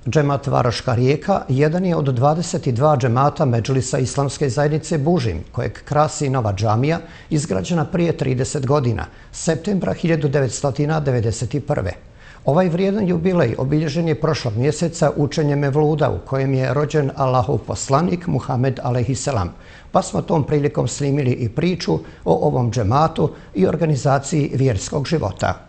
Džemat Varoška Rijeka jedan je od 22 džemata Medžlisa Islamske zajednice Bužim, kojeg krasi nova džamija, izgrađena prije 30 godina, septembra 1991. Ovaj vrijedan jubilej obilježen je prošlog mjeseca učenjem Mevluda u kojem je rođen Allahov poslanik Muhammed alejhiselam, pa smo tom prilikom snimili i priču o ovom džematu i organizaciji vjerskog života.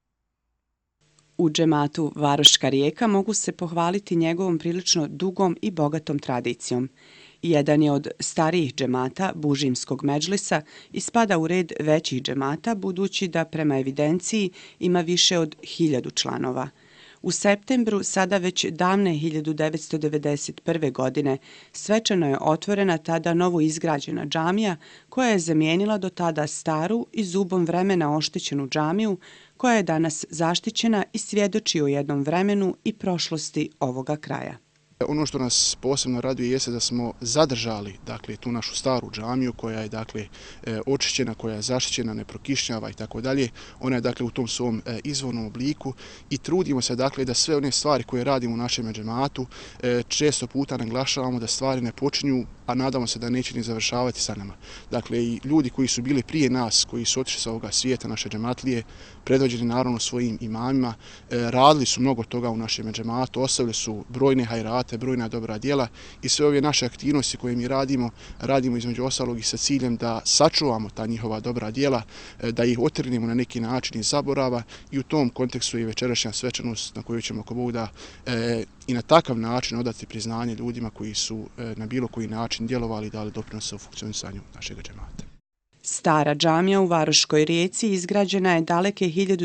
U džematu Varoška Rijeka mogu se pohvaliti njegovom prilično dugom i bogatom tradicijom. Jedan je od starijih džemata Bužimskog Medžlisa i spada u red većih džemata budući da prema evidenciji ima više od 1000 članova. U septembru, sada već davne 1991. godine, svečano je otvorena tada novo izgrađena džamija koja je zamijenila do tada staru i zubom vremena oštećenu džamiju koja je danas zaštićena i svjedoči o jednom vremenu i prošlosti ovoga kraja. Ono što nas posebno raduje jeste da smo zadržali tu našu staru džamiju koja je očišćena, koja je zaštićena, ne prokišnjava i tako dalje. Ona je u tom svom izvornom obliku i trudimo se da sve one stvari koje radimo u našem džematu često puta naglašavamo da stvari ne počinju, a nadamo se da neće ni završavati sa nama. I ljudi koji su bili prije nas, koji su otišli sa ovoga svijeta, naše džematlije, predvođeni naravno svojim imamima, radili su mnogo toga u našem džematu, ostavili su brojne hajrate, brojna dobra djela i sve ove naše aktivnosti koje mi radimo između ostalog i sa ciljem da sačuvamo ta njihova dobra djela, da ih otrgnemo na neki način iz zaborava i u tom kontekstu je večerašnja svečanost na koju ćemo, ako Bog da, i na takav način odati priznanje ljudima koji su na bilo koji način djelovali i dali doprinos u funkcionisanju našeg džemata. Stara džamija u Varoškoj Rijeci izgrađena je daleke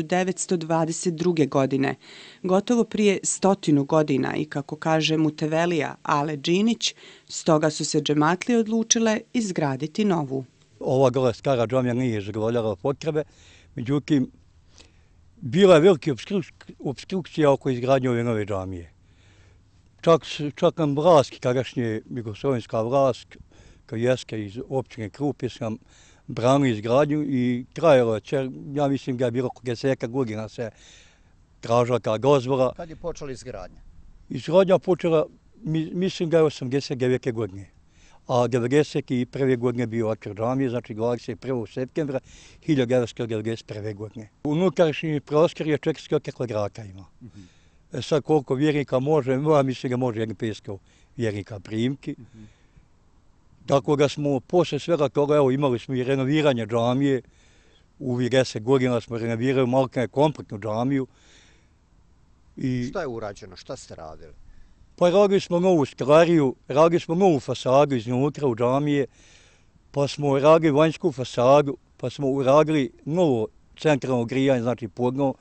1922. godine, gotovo prije 100 godina i kako kaže mutevelija Ale Džinić, stoga su se džematlije odlučile izgraditi novu. Ova gola stara džamija nije zadovoljala potrebe, međutim, bila je velika opstrukcija oko izgradnje ove nove džamije. Čak nam vlast, kadašnje jugoslovenska vlast, Kajeska iz općine Krupje, sam branili izgradnju i trajalo je, ja mislim da je bilo 10 godina se tražila ta dozvola. Kad je počela izgradnja? Izgradnja počela, mislim da je 89. godine, a 91. godine bio otvor džamije, znači 21. septembra 1991. godine. Unutrašnji prostor je 400 kvadrata ima. Sad koliko vjernika može, ja mislim da može 500 vjernika primiti. Tako da smo posle svega toga, imali smo i renoviranje džamije, u 10 godina smo renovirali malko kompletnu džamiju. Šta je urađeno, šta ste radili? Pa radili smo novu stolariju, radili smo novu fasadu iznutra u džamije, pa smo radili vanjsku fasadu, pa smo uradili novo centralno grijanje, znači podno,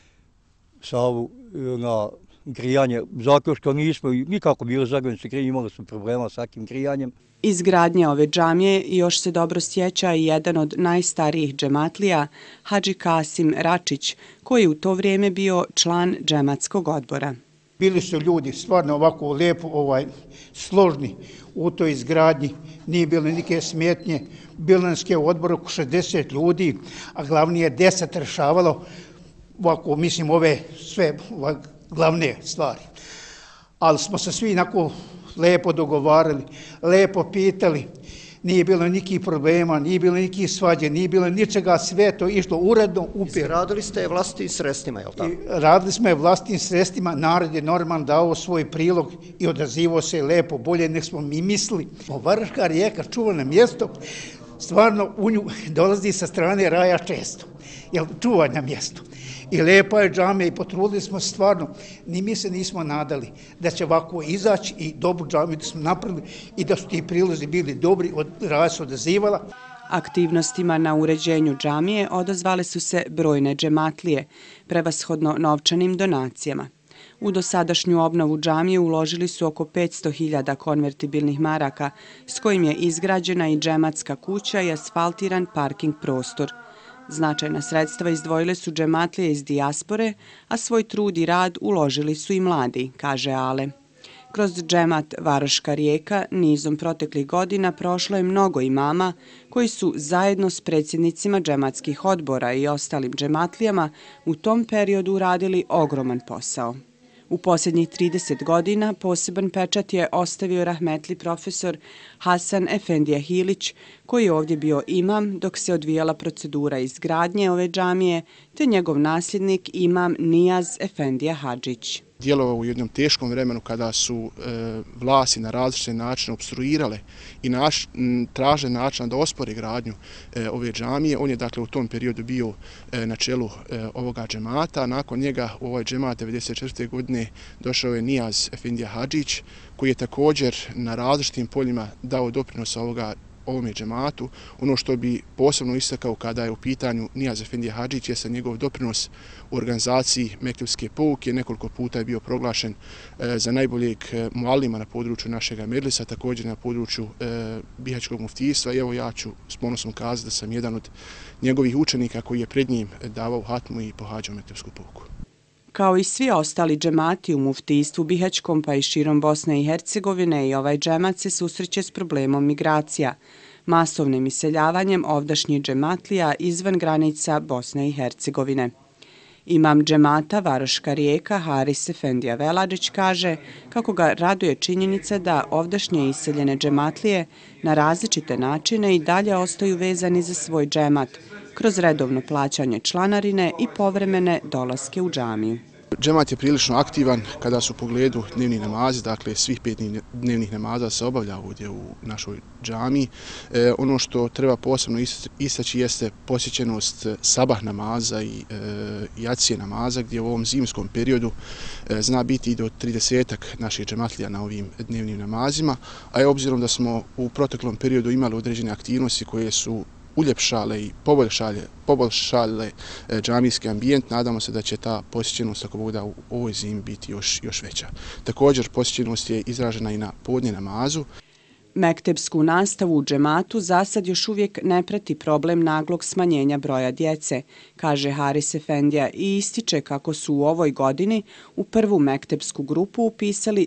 na grijanje, zato što nismo nikako bili zadovoljni sa grijanjem, imali smo problema s takim grijanjem. Izgradnja ove džamije još se dobro sjeća i jedan od najstarijih džematlija, Hadži Kasim Račić, koji je u to vrijeme bio član džematskog odbora. Bili su ljudi stvarno ovako lijepo složni u toj izgradnji, nije bilo nike smetnje, bilo nas je u odboru oko 60 ljudi, a glavni je 10 rešavalo ovako, mislim, ove sve glavne stvari. Ali smo se svi inako lijepo dogovarali, lijepo pitali, nije bilo nikih problema, nije bilo nikih svađe, nije bilo ničega, sve to išlo uredno. Radili ste je vlastitim sredstvima, je li tako? Radili smo je vlastitim sredstvima, narod je normalno dao svoj prilog i odazivo se lijepo, bolje nek smo mi mislili. Varoška Rijeka, čuvano mjesto, stvarno u nju dolazi sa strane raja često, jer čuvanja mjesto. I lijepa je džamija i potrudili smo se stvarno, ni mi se nismo nadali da će ovako izaći i dobru džamiju da smo napravili i da su ti prilozi bili dobri, raja se odazivala. Aktivnostima na uređenju džamije odazvale su se brojne džematlije, prevashodno novčanim donacijama. U dosadašnju obnovu džamije uložili su oko 500.000 konvertibilnih maraka, s kojim je izgrađena i džematska kuća i asfaltiran parking prostor. Značajna sredstva izdvojile su džematlije iz dijaspore, a svoj trud i rad uložili su i mladi, kaže Ale. Kroz džemat Varoška Rijeka nizom proteklih godina prošlo je mnogo imama koji su zajedno s predsjednicima džematskih odbora i ostalim džematlijama u tom periodu uradili ogroman posao. U posljednjih 30 godina poseban pečat je ostavio rahmetli profesor Hasan Efendija Hilić, koji je ovdje bio imam dok se odvijala procedura izgradnje ove džamije, te njegov nasljednik imam Nijaz Efendija Hadžić. Djelovao u jednom teškom vremenu kada su vlasti na različite načine opstruirale i traže način da ospori gradnju ove džamije. On je dakle u tom periodu bio na čelu ovoga džemata. Nakon njega u ovaj džemat 1994. godine došao je Nijaz Efendija Hadžić, koji je također na različitim poljima dao doprinos ovome džematu. Ono što bi posebno istakao kada je u pitanju Nijaz Efendija Hadžić je njegov doprinos u organizaciji mektepske pouke. Nekoliko puta je bio proglašen za najboljeg mualima na području našeg Medžlisa, također na području Bihaćkog muftijstva. I evo ja ću s ponosom kazati da sam jedan od njegovih učenika koji je pred njim davao hatmu i pohađao mektepsku pouku. Kao i svi ostali džemati u muftijstvu Bihaćkom pa i širom Bosne i Hercegovine, i ovaj džemat se susreće s problemom migracija, masovnim iseljavanjem ovdašnjih džematlija izvan granica Bosne i Hercegovine. Imam džemata Varoška Rijeka Haris Efendija Veladžić kaže kako ga raduje činjenica da ovdašnje iseljene džematlije na različite načine i dalje ostaju vezani za svoj džemat, kroz redovno plaćanje članarine i povremene dolaske u džamiju. Džemat je prilično aktivan kada su u pogledu dnevnih namaza, dakle svih 5 dnevnih namaza se obavlja ovdje u našoj džamiji. Ono što treba posebno istaći jeste posjećenost sabah namaza i jacije namaza, gdje u ovom zimskom periodu zna biti i do 30-ak naših džematlija na ovim dnevnim namazima, a obzirom da smo u proteklom periodu imali određene aktivnosti koje su uljepšale i poboljšale džamijski ambijent, nadamo se da će ta posjećenost, ako Bog da, u ovoj zimi biti još veća. Također posjećenost je izražena i na podne namazu. Mektepsku nastavu u džematu zasad još uvijek ne prati problem naglog smanjenja broja djece, kaže Haris Efendija i ističe kako su u ovoj godini u prvu mektepsku grupu upisali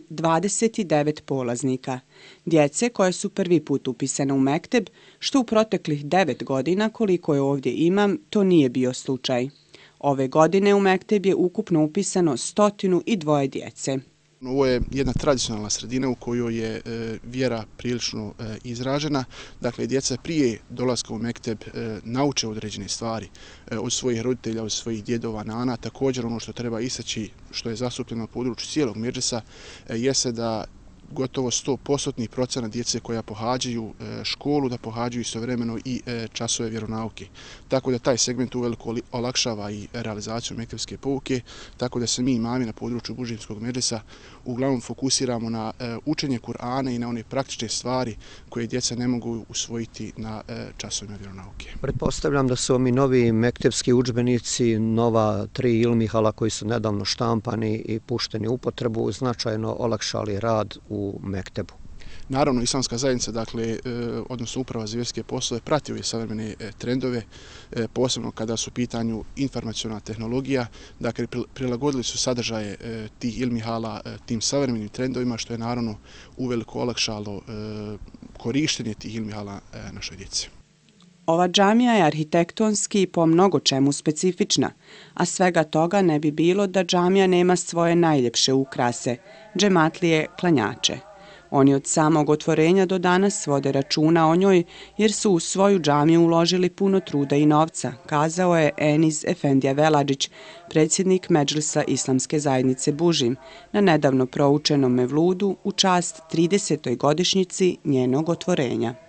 29 polaznika. Djece koje su prvi put upisane u mekteb, što u proteklih 9 godina, koliko je ovdje imam, to nije bio slučaj. Ove godine u mekteb je ukupno upisano 102 djece. Ovo je jedna tradicionalna sredina u kojoj je vjera prilično izražena. Dakle, djeca prije dolaska u mekteb nauče određene stvari od svojih roditelja, od svojih djedova, nana. Također ono što treba istaći, što je zastupljeno na području cijelog Medžlisa, jeste da gotovo 100% djece koja pohađaju školu, da pohađaju istovremeno i časove vjeronauke. Tako da taj segment uveliko olakšava i realizaciju mektepske pouke, tako da se mi imami na području Bužimskog Medžlisa uglavnom fokusiramo na učenje Kur'ana i na one praktične stvari koje djeca ne mogu usvojiti na časovima vjeronauke. Pretpostavljam da su ovi novi mektepski udžbenici, nova 3 ilmihala koji su nedavno štampani i pušteni u upotrebu, značajno olakšali rad u mektebu. Naravno, islamska zajednica, dakle, odnosno uprava za vjerske poslove, prati ove savremene trendove, posebno kada su u pitanju informaciona tehnologija. Dakle, prilagodili su sadržaje tih ilmihala tim savremenim trendovima, što je naravno uveliko olakšalo korištenje tih ilmihala našoj djeci. Ova džamija je arhitektonski i po mnogo čemu specifična, a svega toga ne bi bilo da džamija nema svoje najljepše ukrase, džematlije klanjače. Oni od samog otvorenja do danas vode računa o njoj jer su u svoju džamiju uložili puno truda i novca, kazao je Eniz Efendija Veladžić, predsjednik Medžlisa Islamske zajednice Bužim, na nedavno proučenom mevludu u čast 30. godišnjici njenog otvorenja.